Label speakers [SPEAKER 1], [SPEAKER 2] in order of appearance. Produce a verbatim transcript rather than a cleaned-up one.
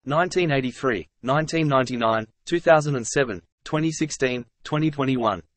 [SPEAKER 1] nineteen eighty-three, nineteen ninety-nine, two thousand seven, twenty sixteen, twenty twenty-one.